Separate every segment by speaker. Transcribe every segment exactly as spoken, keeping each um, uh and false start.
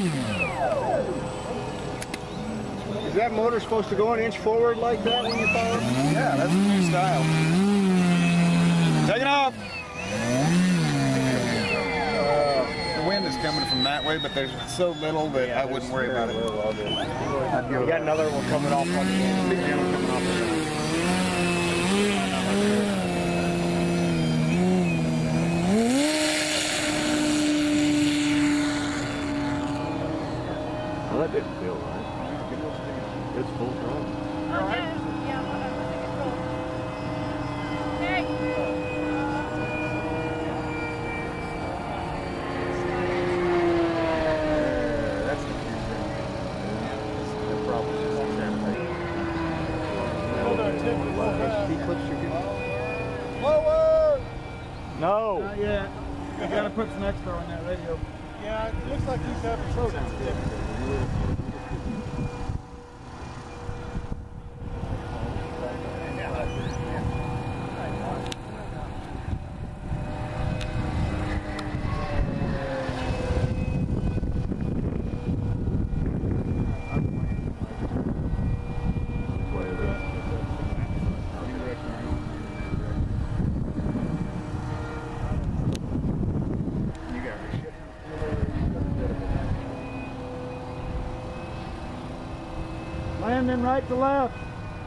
Speaker 1: Is that motor supposed to go an inch forward like that when you power?
Speaker 2: Yeah, that's the new style. Take it off! Uh, the wind is coming from that way, but there's so little that yeah, I wouldn't worry about it.
Speaker 1: We got another one coming off on the end. Big one coming off the end. Well, that didn't feel right. It's full throttle.
Speaker 3: All right. Yeah, whatever. Okay.
Speaker 1: That's the Shoestring. The problem is that champagne.
Speaker 4: Hold on, Tim.
Speaker 1: Forward! No!
Speaker 4: Not yet. You gotta put some extra on that radio. Yeah, it looks like he's having trouble. Landing right to left.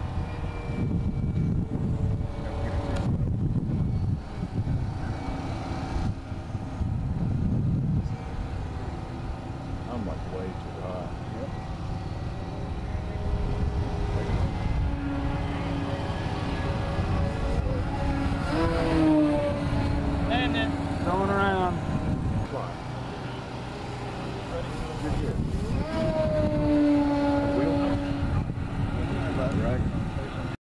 Speaker 1: I'm like way too high.
Speaker 4: Landing. Going around.
Speaker 1: Fly. Right.